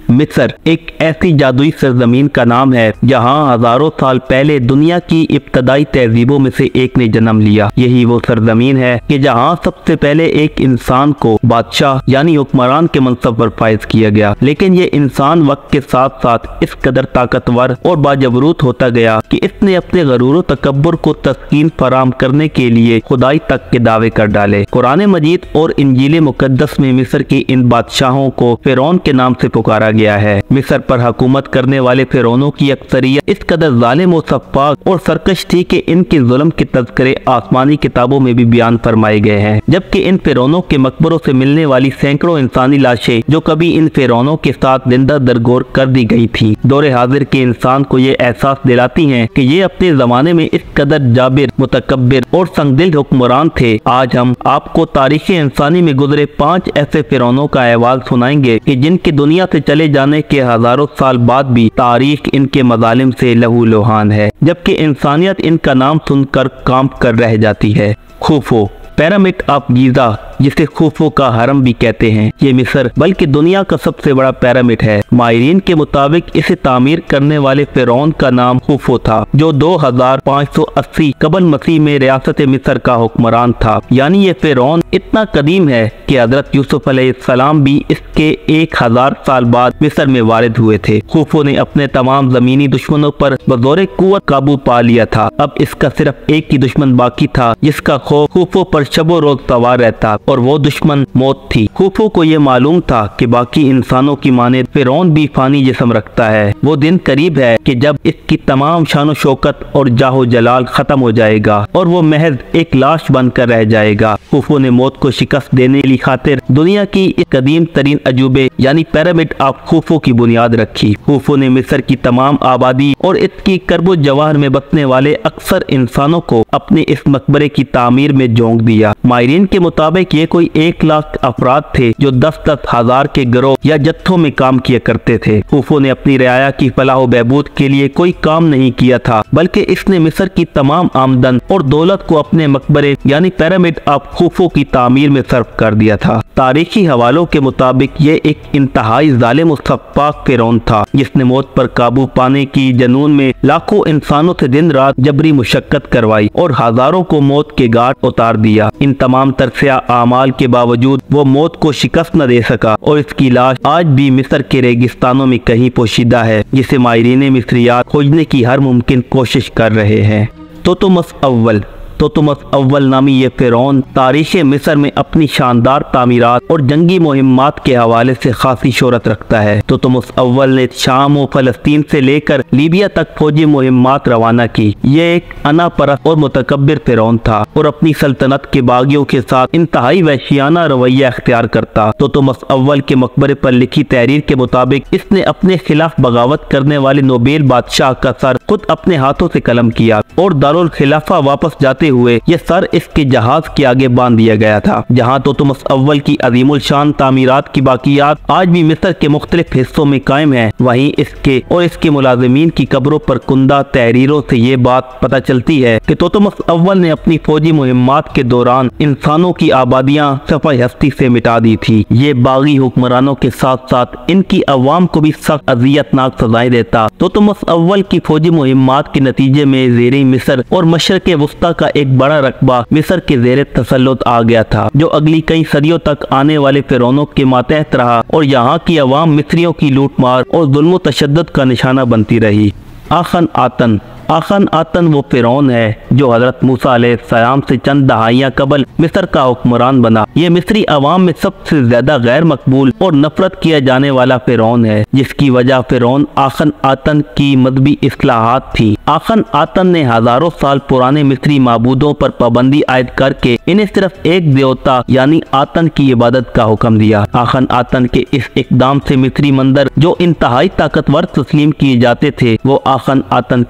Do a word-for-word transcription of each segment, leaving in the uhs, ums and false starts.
مصر ایک ایسی جادوئی سرزمین کا نام ہے جہاں ہزاروں سال پہلے دنیا کی ابتدائی تہذیبوں میں سے ایک نے جنم لیا۔ یہی وہ سرزمین ہے کہ جہاں سب سے پہلے ایک انسان کو بادشاہ یعنی حکمران کے منصب پر فائز کیا گیا، لیکن یہ انسان وقت کے ساتھ ساتھ اس قدر طاقتور اور باجبروت ہوتا گیا کہ اس نے اپنے غرور و تکبر کو تسکین فراہم کرنے کے لیے خدائی تک کے دعوے کر ڈالے۔ قرآن مجید اور انجیل مقدس میں مصر کے ان بادشاہوں کو فرعون کے نام سے پکارا گیا ہے۔ مصر پر حکومت کرنے والے فرعونوں کی اکثریت اس قدر ظالم و سفاک اور سرکش تھی کہ ان کے ظلم کے تذکرے آسمانی کتابوں میں بھی بیان فرمائے گئے ہیں، جبکہ ان فرعونوں کے مقبروں سے ملنے والی سینکڑوں انسانی لاشیں جو کبھی ان فرعونوں کے ساتھ زندہ درگور کر دی گئی تھی، دور حاضر کے انسان کو یہ احساس دلاتی ہیں کہ یہ اپنے زمانے میں اس قدر جابر، متکبر اور سنگدل حکمران تھے۔ آج ہم آپ کو تاریخ انسانی میں گزرے پانچ ایسے فرعونوں کا احوال سنائیں گے کہ جن کی دنیا سے چلے جانے کے ہزاروں سال بعد بھی تاریخ ان کے مظالم سے لہو لوہان ہے، جبکہ انسانیت ان کا نام سن کر کام کر رہ جاتی ہے۔ خوفو پیرامڈ آف گیزا، جسے خوفو کا حرم بھی کہتے ہیں، یہ مصر بلکہ دنیا کا سب سے بڑا پیرامڈ ہے۔ ماہرین کے مطابق اسے تعمیر کرنے والے فرعون کا نام خوفو تھا، جو دو ہزار پانچ سو اسی قبل مسیح میں ریاست مصر کا حکمران تھا۔ یعنی یہ فرعون اتنا قدیم ہے کہ حضرت یوسف علیہ السلام بھی اس کے ایک ہزار سال بعد مصر میں وارد ہوئے تھے۔ خوفو نے اپنے تمام زمینی دشمنوں پر بزور قوت قابو پا لیا تھا۔ اب اس کا صرف ایک ہی دشمن باقی تھا جس کا خوف خوفو پر شب و روز سوار رہتا، اور وہ دشمن موت تھی۔ خوفو کو یہ معلوم تھا کہ باقی انسانوں کی مانند فرعون بھی فانی جسم رکھتا ہے۔ وہ دن قریب ہے کہ جب اس کی تمام شان و شوکت اور جاہ و جلال ختم ہو جائے گا اور وہ محض ایک لاش بن کر رہ جائے گا۔ خوفو نے موت کو شکست دینے کی خاطر دنیا کی اس قدیم ترین عجوبے یعنی پیرامڈ آف خوفو کی بنیاد رکھی۔ خوفو نے مصر کی تمام آبادی اور اس کی کرب و جواہر میں بسنے والے اکثر انسانوں کو اپنے اس مقبرے کی تعمیر میں جھونک دیا۔ ماہرین کے مطابق یہ کوئی ایک لاکھ افراد تھے جو دس دس ہزار کے گروہ یا جتھوں میں کام کیا کرتے تھے۔ خوفو نے اپنی رعایا کی فلاح و بہبود کے لیے کوئی کام نہیں کیا تھا، بلکہ اس نے مصر کی تمام آمدن اور دولت کو اپنے مقبرے یعنی پیرامڈ آف خوفو کی تعمیر میں صرف کر دیا تھا۔ تاریخی حوالوں کے مطابق یہ ایک انتہائی ظالم و سفاک فرعون تھا جس نے موت پر قابو پانے کی جنون میں لاکھوں انسانوں سے دن رات جبری مشقت کروائی اور ہزاروں کو موت کے گھاٹ اتار دیا۔ ان تمام ترسیہ اعمال کے باوجود وہ موت کو شکست نہ دے سکا اور اس کی لاش آج بھی مصر کے ریگستانوں میں کہیں پوشیدہ ہے، جسے ماہرین مصریات کھوجنے کی ہر ممکن کوشش کر رہے ہیں۔ توتمس اول توتمس اول نامی یہ فرعون تاریخ مصر میں اپنی شاندار تعمیرات اور جنگی مہمات کے حوالے سے خاصی شہرت رکھتا ہے۔ توتمس اول نے شام و فلسطین سے لے کر لیبیا تک فوجی مہمات روانہ کی۔ یہ ایک انا پرست اور متکبر فرعون تھا اور اپنی سلطنت کے باغیوں کے ساتھ انتہائی وحشیانہ رویہ اختیار کرتا۔ توتمس اول کے مقبرے پر لکھی تحریر کے مطابق اس نے اپنے خلاف بغاوت کرنے والے نوبیل بادشاہ کا سر خود اپنے ہاتھوں سے قلم کیا اور دارالخلافہ واپس جاتے ہوئے یہ سر اس کے جہاز کے آگے باندھ دیا گیا تھا۔ جہاں توتمس اول کی عظیم الشان تعمیرات کی باقیات آج بھی مصر کے مختلف حصوں میں قائم ہیں، وہیں اس کے اور اس کے ملازمین کی قبروں پر کندہ تحریروں سے یہ بات پتہ چلتی ہے کہ توتمس اول نے اپنی فوجی مہمات کے دوران انسانوں کی آبادیاں صفحہ ہستی سے مٹا دی تھی۔ یہ باغی حکمرانوں کے ساتھ ساتھ ان کی عوام کو بھی سخت اذیت ناک سزائیں دیتا۔ توتمس اول کی فوجی مہمات کے نتیجے میں زیر مصر اور مشرق وسطیٰ کا ایک بڑا رقبہ مصر کے زیر تسلط آ گیا تھا، جو اگلی کئی صدیوں تک آنے والے فرعونوں کے ماتحت رہا اور یہاں کی عوام مصریوں کی لوٹ مار اور ظلم و تشدد کا نشانہ بنتی رہی۔ آخن آتن آخن آتن وہ فرعون ہے جو حضرت موسیٰ علیہ السلام سے چند دہائیاں قبل مصر کا حکمران بنا۔ یہ مصری عوام میں سب سے زیادہ غیر مقبول اور نفرت کیا جانے والا فرعون ہے، جس کی وجہ فرعون آخن آتن کی مذہبی اصلاحات تھی۔ آخن آتن نے ہزاروں سال پرانے مصری معبودوں پر پابندی عائد کر کے انہیں صرف ایک دیوتا یعنی آتن کی عبادت کا حکم دیا۔ آخن آتن کے اس اقدام سے مصری مندر جو انتہائی طاقتور تسلیم کیے جاتے تھے وہ آخن آتن کے خلاف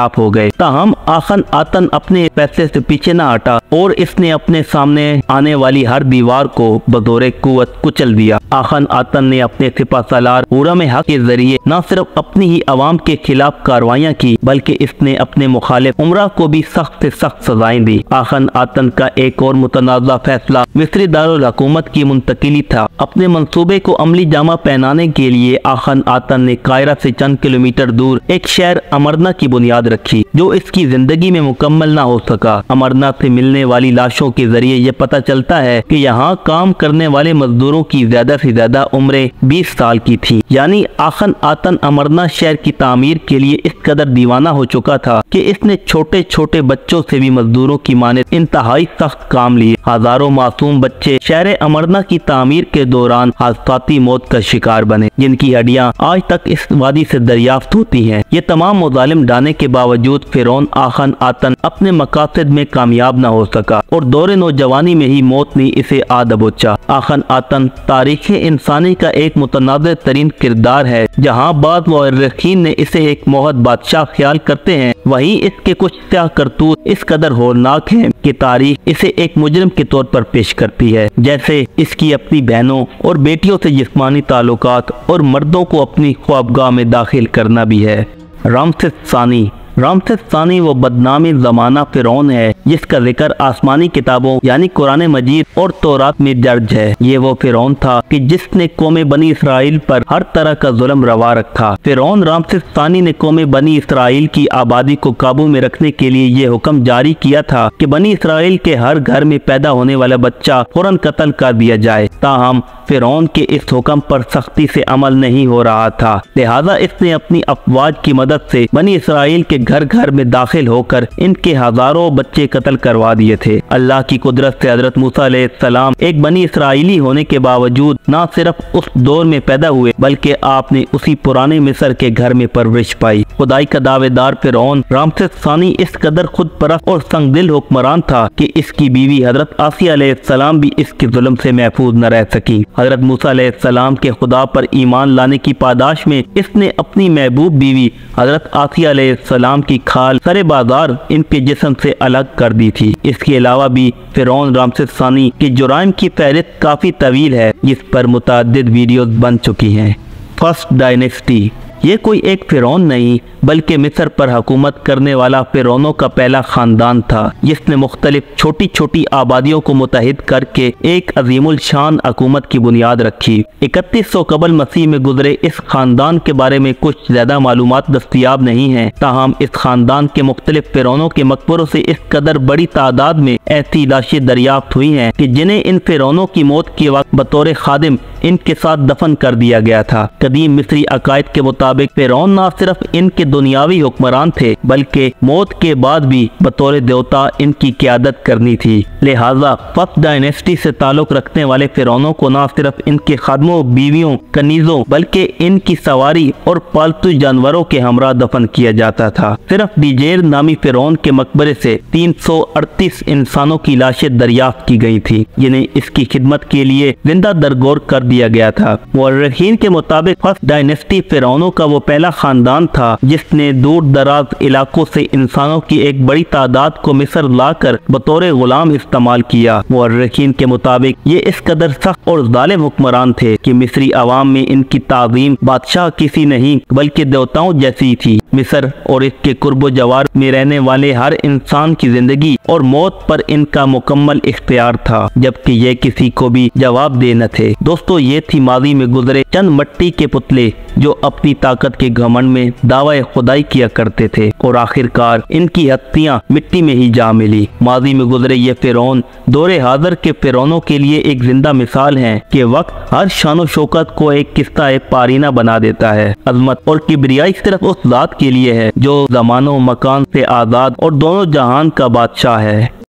خلاف ہو گئے، تاہم آخن آتن اپنے فیصلے سے پیچھے نہ ہٹا اور اس نے اپنے سامنے آنے والی ہر دیوار کو بزور قوت کچل دیا۔ آخن آتن نے اپنے سپہ سالار خرم حق کے ذریعے نہ صرف اپنی ہی عوام کے خلاف کاروائیاں کی بلکہ اس نے اپنے مخالف عمرہ کو بھی سخت سے سخت سزائیں دی۔ آخن آتن کا ایک اور متنازع فیصلہ مصری دارالحکومت کی منتقلی تھا۔ اپنے منصوبے کو عملی جامہ پہنانے کے لیے آخن آتن نے قاہرہ سے چند کلومیٹر دور ایک شہر امرنا کی بنیاد رکھی جو اس کی زندگی میں مکمل نہ ہو سکا۔ امرنا سے ملنے والی لاشوں کے ذریعے یہ پتہ چلتا ہے کہ یہاں کام کرنے والے مزدوروں کی زیادہ سے زیادہ عمریں بیس سال کی تھی، یعنی آخن آتن امرنا شہر کی تعمیر کے لیے اس قدر دیوانہ ہو چکا تھا کہ اس نے چھوٹے چھوٹے بچوں سے بھی مزدوروں کی مانند انتہائی سخت کام لیے۔ ہزاروں معصوم بچے شہر امرنا کی تعمیر کے دوران حادثاتی موت کا شکار بنے، جن کی ہڈیاں آج تک اس وادی سے دریافت ہوتی ہیں۔ یہ تمام مظالم ڈھانے کے باوجود فرعون آخن آتن اپنے مقاصد میں کامیاب نہ ہو سکا اور دور نوجوانی میں ہی موت نے اسے آ دبوچا۔ آخن آتن تاریخ انسانی کا ایک متنازع ترین کردار ہے۔ جہاں بعض مورخین نے اسے ایک موحد بادشاہ خیال کرتے ہیں، وہیں اس کے کچھ سیاہ کرتوت اس قدر ہولناک ہیں کہ تاریخ اسے ایک مجرم کے طور پر پیش کرتی ہے، جیسے اس کی اپنی بہنوں اور بیٹیوں سے جسمانی تعلقات اور مردوں کو اپنی خوابگاہ میں داخل کرنا بھی ہے۔ رامسس ثانی رامسس ثانی وہ بدنامی زمانہ فرعون ہے جس کا ذکر آسمانی کتابوں یعنی قرآن مجید اور تورات میں درج ہے۔ یہ وہ فرعون تھا کہ جس نے قوم بنی اسرائیل پر ہر طرح کا ظلم روا رکھا۔ فرعون رامسس ثانی نے قوم بنی اسرائیل کی آبادی کو قابو میں رکھنے کے لیے یہ حکم جاری کیا تھا کہ بنی اسرائیل کے ہر گھر میں پیدا ہونے والا بچہ فوراً قتل کر دیا جائے، تاہم فرعون کے اس حکم پر سختی سے عمل نہیں ہو رہا تھا، لہذا اس نے اپنی افواج کی مدد سے بنی اسرائیل کے گھر گھر میں داخل ہو کر ان کے ہزاروں بچے قتل کروا دیے تھے۔ اللہ کی قدرت سے حضرت موسیٰ علیہ السلام ایک بنی اسرائیلی ہونے کے باوجود نہ صرف اس دور میں پیدا ہوئے بلکہ آپ نے اسی پرانے مصر کے گھر میں پرورش پائی۔ خدائی کا دعوے دار فرعون رامسس ثانی اس قدر خود پرست اور سنگ دل حکمران تھا کہ اس کی بیوی حضرت آسیہ علیہ السلام بھی اس کے ظلم سے محفوظ نہ رہ سکی۔ حضرت موسیٰ علیہ السلام کے خدا پر ایمان لانے کی پاداش میں اس نے اپنی محبوب بیوی حضرت آسیہ علیہ السلام کی کھال سر بازار ان کے جسم سے الگ کر دی تھی۔ اس کے علاوہ بھی فرعون رامسس ثانی کے جرائم کی فہرست کافی طویل ہے جس پر متعدد ویڈیوز بن چکی ہیں۔ فرسٹ ڈائنیسٹی یہ کوئی ایک فرعون نہیں بلکہ مصر پر حکومت کرنے والا فرعونوں کا پہلا خاندان تھا جس نے مختلف چھوٹی چھوٹی آبادیوں کو متحد کر کے ایک عظیم الشان حکومت کی بنیاد رکھی۔ اکتیس سو قبل مسیح میں گزرے اس خاندان کے بارے میں کچھ زیادہ معلومات دستیاب نہیں ہیں، تاہم اس خاندان کے مختلف فرعونوں کے مقبروں سے اس قدر بڑی تعداد میں ایسی لاشیں دریافت ہوئی ہیں کہ جنہیں ان فرعونوں کی موت کے وقت بطور خادم ان کے ساتھ دفن کر دیا گیا تھا۔ قدیم مصری عقائد کے مطابق فرعون نہ صرف ان کے دنیاوی حکمران تھے بلکہ موت کے بعد بھی بطور دیوتا ان کی قیادت کرنی تھی، لہٰذا فرسٹ ڈائنیسٹی سے تعلق رکھنے والے فرعونوں کو نہ صرف ان کے خادموں، بیویوں، کنیزوں بلکہ ان کی سواری اور پالتو جانوروں کے ہمراہ دفن کیا جاتا تھا۔ صرف ڈیجیر نامی فرعون کے مقبرے سے تین سو اڑتیس انسانوں کی لاشیں دریافت کی گئی تھی جنہیں اس کی خدمت کے لیے زندہ درگور کر دیا گیا تھا۔ مورخین کے مطابق فرسٹ ڈائنیسٹی فرعونوں کا وہ پہلا خاندان تھا جس نے دور دراز علاقوں سے انسانوں کی ایک بڑی تعداد کو مصر لا کر بطور غلام استعمال کیا۔ مورخین کے مطابق یہ اس قدر سخت اور ظالم حکمران تھے کہ مصری عوام میں ان کی تعظیم بادشاہ کسی نہیں بلکہ دیوتاؤں جیسی تھی۔ مصر اور اس کے قرب و جوار میں رہنے والے ہر انسان کی زندگی اور موت پر ان کا مکمل اختیار تھا، جبکہ یہ کسی کو بھی جواب دہ نہ تھے۔ دوستو، یہ تھی ماضی میں گزرے چند مٹی کے پتلے جو اپنی طاقت کے گھمنڈ میں دعوی خدائی کیا کرتے تھے اور آخر کار ان کی ہستیاں مٹی میں ہی جا ملی۔ ماضی میں گزرے یہ فرعون دور حاضر کے فرعونوں کے لیے ایک زندہ مثال ہیں کہ وقت ہر شان و شوکت کو ایک قصہ پارینہ بنا دیتا ہے۔ عظمت اور کبریائی صرف اس ذات کے لیے ہے جو زمان و مکان سے آزاد اور دونوں جہان کا بادشاہ ہے۔